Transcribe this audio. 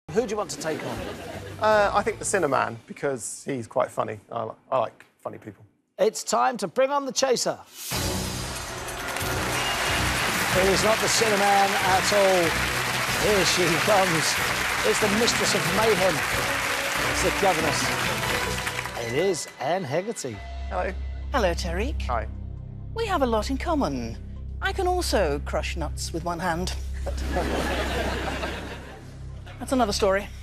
Who do you want to take on? I think the Cinnamon, because he's quite funny. I like funny people. It's time to bring on the chaser. It is not the Cinnamon at all. Here she comes. It's the mistress of mayhem. It's the Governess. It is Anne Hegarty. Hello. Hello, Tariq. Hi. We have a lot in common. I can also crush nuts with one hand, but that's another story.